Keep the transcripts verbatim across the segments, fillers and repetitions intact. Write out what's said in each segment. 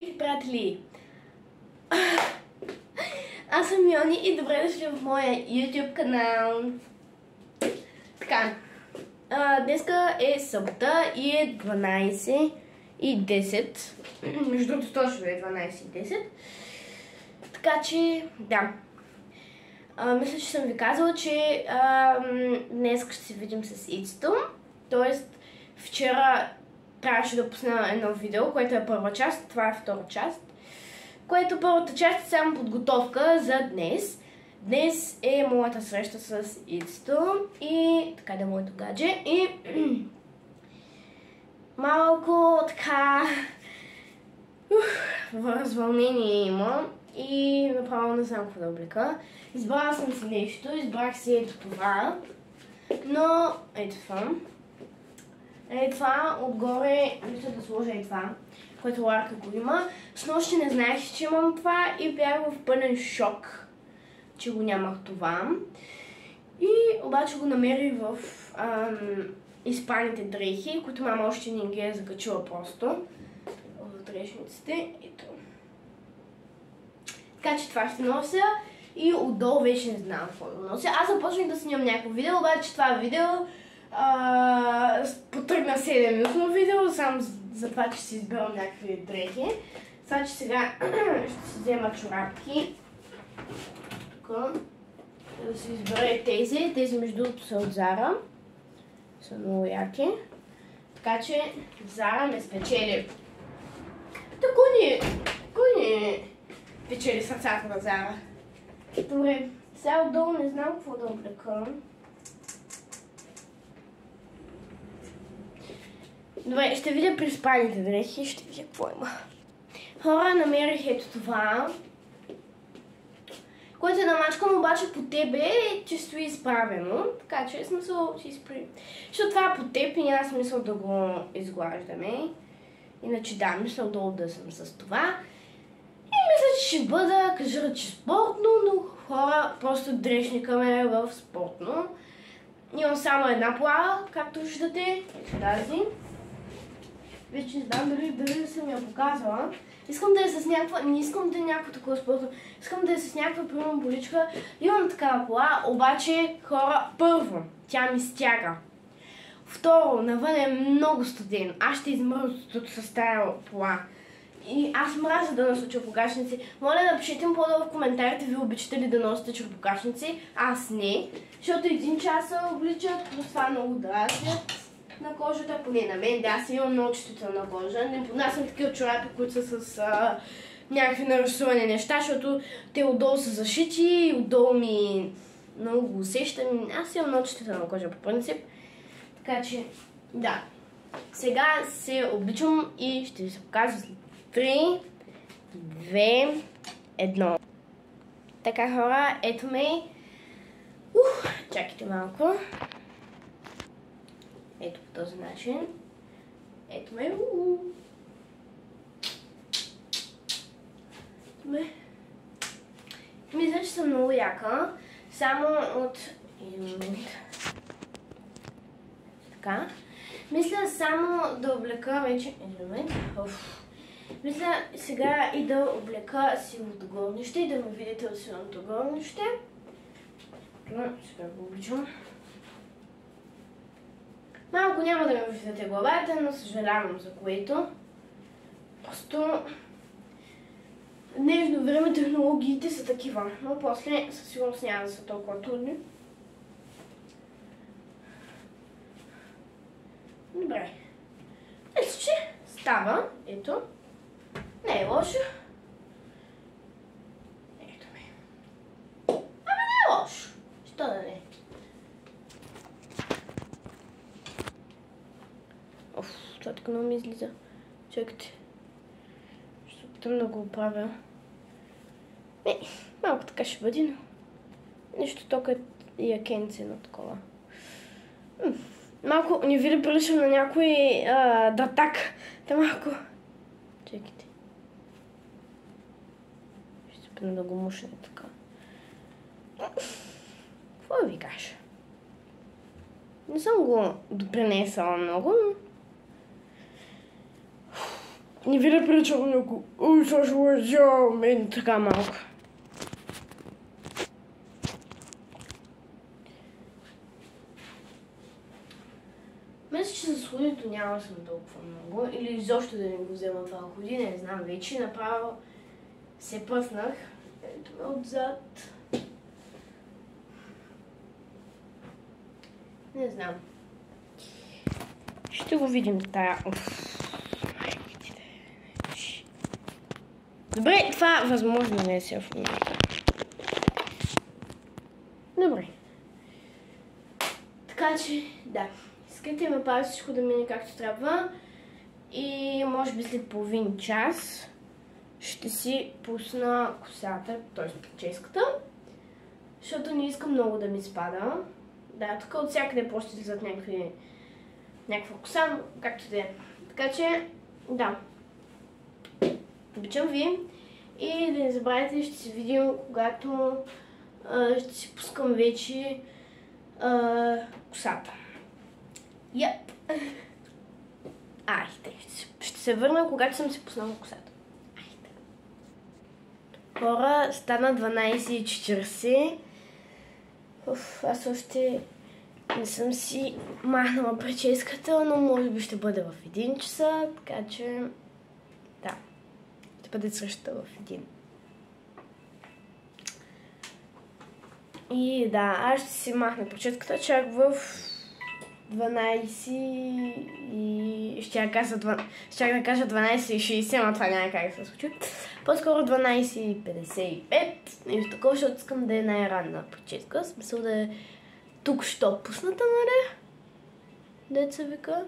Приятели, аз съм Йони и добре дошли в моя YouTube канал. Така, а, днеска е събота и е дванайсет и десет. Между другото точно е дванайсет и десет. Така че, да. А, мисля, че съм ви казала, че а, днес ще се видим с Ицето. Тоест, вчера трябваше да пусна едно видео, което е първа част, това е втора част. Което първата част е само подготовка за днес. Днес е моята среща с Ицето и така да е моето гадже. И малко така развълнение има и направо не знам какво да облека. Избрала съм си нещо, избрах си ето това, но ето това. Е това, отгоре, мисля да сложа и това, което Ларка го има. Снощи не знаех, че имам това и бях в пълен шок, че го нямах това. И обаче го намерих в ам, изпраните дрехи, които мама още не ги е закачила просто в дрешниците. Ето. Така че това ще нося и отдолу вече не знам какво да нося. Аз започнах да снимам някакво видео, обаче това видео Uh, потръгна седем минутно видео, само за, за това, че си избирам някакви дрехи. Сега, че сега ще си взема чорапки. Тук. Да си избера тези. Тези между другото са от Зара. Са много яки. Така че Зара ме спечели. Тако ни, тако ни печели сърцата на Зара. Добре, сега отдолу не знам какво да облека. Добре, ще видя при спалните дрехи и ще видя какво има. Хора, намерих ето това, което е намачкано обаче по тебе, че стои изправено, така че е смисъл, че изправи. Защото това е по теб и няма смисъл да го изглаждаме. Иначе да, мисля долу да съм с това. И мисля, че ще бъда, кажа, че спортно, но хора, просто дрешника ме е в спортно. Имам само една плава, както виждате, ето тази. Вече не знам дали, дали съм я показала. Искам да е с някаква, не искам да е някакво такова спортно, искам да е с някаква прямо боличка. Имам такава кола, обаче хора, първо, тя ми стяга. Второ, навън е много студен. Аз ще измръзна с тази кола. И аз мразя да нося черпокачници. Моля, напишете ми по-долу в коментарите, ви обичате ли да носите черпокачници. Аз не, защото един час се обличат, плюс това много дразнят на кожата, поне на мен, да, аз имам много чувствителна кожа. Не поднасям такива чорапи, които са с а, някакви нарисувани неща, защото те отдолу са зашити и отдолу ми много го усещам. Аз имам много чувствителна кожа по принцип. Така че, да. Сега се обличам и ще ви се покажа след три, две, едно. Така, хора, ето ме. Ух, чакайте малко. Ето по този начин. Ето ме. Ето ме. Мисля, че съм много яка. Само от... Така. Мисля само да облека вече... Мисля сега и да облека силното горнище и да ме видите от силното горнище. Сега го обличам. Малко няма да ме виждате главата, но съжалявам за което. Просто в днешно време технологиите са такива, но после със сигурност няма да са толкова трудни. Добре. Ето, че става. Ето. Не е лошо. Ето ме. Ама не е лошо. Що да не? Оф, това така много ми излиза. Чакайте. Ще се опитам да го оправя. Не, малко така ще бъде, но нещо тока и якенце на такова. Малко не ви ли приличам на някой а, датак. Та малко. Чакайте. Ще се опитам да го мушне така. Какво да ви кажа? Не съм го допринесала много, но Не ви да приличам много. Ой, също лъжа, мен така малко. Мисля, че за ходито няма съм толкова много. Или изобщо да не го взема това ходи, не знам вече. Направо се пръснах. Ето ме отзад. Не знам. Ще го видим тая. Добре, това възможно не е сега в момента. Добре. Така че, да. Искате ме пази всичко да мине както трябва. И може би след половин час ще си пусна косата, т.е. прическата. Защото не искам много да ми спада. Да, тук от всякъде просто излизат някакви... някаква коса, както да е. Така че, да. Обичам ви. И да не забравяйте, ще се видим, когато а, ще си пускам вече а, косата. Яп. Айде. Ще, ще се върна, когато съм си пуснала косата. Айде. Хора, стана дванайсет и четирийсет. Уф, аз още не съм си махнала прическата, но може би ще бъде в един часа, така че да, ще бъде срещата в един. И да, аз ще си махна прическата чак в дванайсет и... ще я кажа, ще я кажа дванайсет и шейсет, но това няма как да се случи. По-скоро дванайсет и петдесет и пет, нещо такова, защото искам да е най-ранна прическа. В смисъл да е тук що пусната, нали? Деца вика.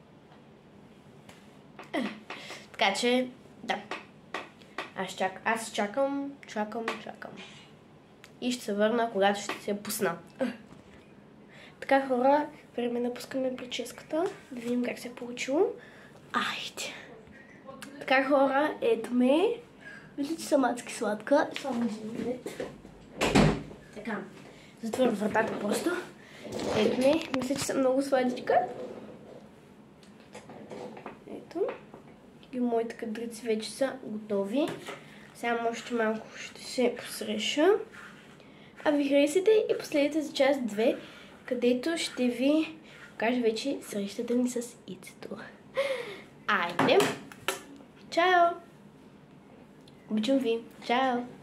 Е, така че, да. Аз, чак, аз чакам, чакам, чакам. И ще се върна, когато ще се я пусна. Е. Така, хора, време да пускаме прическата, да видим как се е получило. Айде. Така, хора, ето ме. Виждате, че съм адски сладка. Само един минут. Така, затворя вратата просто. Ето ме. Мисля, че съм много сладичка. Ето. И моите кадрици вече са готови. Сега още малко ще се посреша. А ви харесайте и последете за част две, където ще ви покажа вече срещата ми с Ицето. Айде! Чао! Обичам ви! Чао!